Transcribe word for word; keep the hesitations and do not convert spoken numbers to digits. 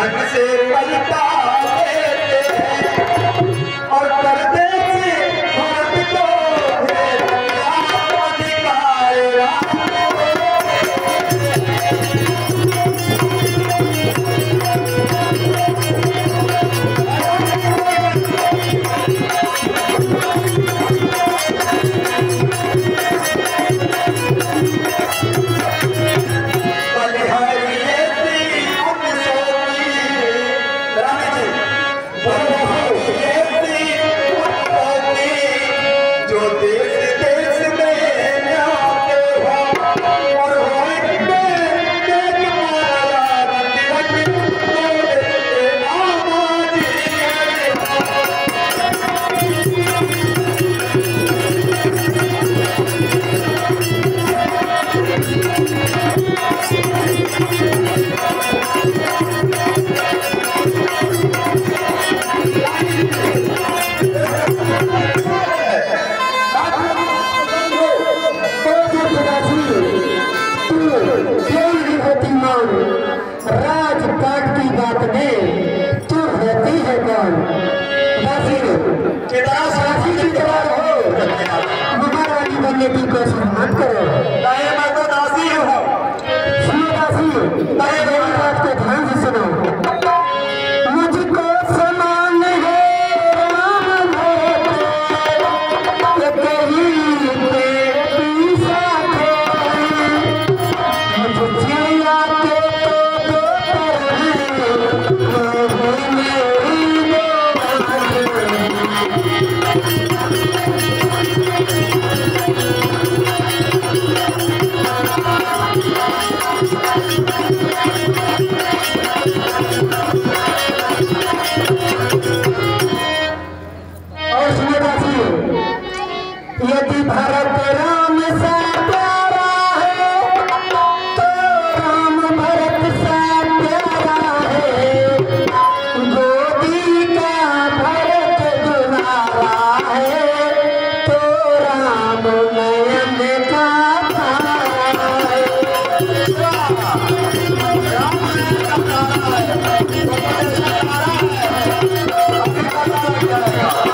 ढंग से पलटा देते हैं और परदेसी भारत को राजपाट की बात में तू रहती है कौन? साथी की तरह हो, महारानी बनने की कोशिश मत करो। मैं तो दासी हूँ। सुनो दासी, मैं मेरी बात को ध्यान से सुनो। मुझको समान है राम है कहीं पे पीसा मुझे जिया के यदि भारत राम सा प्यारा है तो राम भरत सा प्यारा है। गोदी का भरत दुलारा है तो राम नयन का तारा है।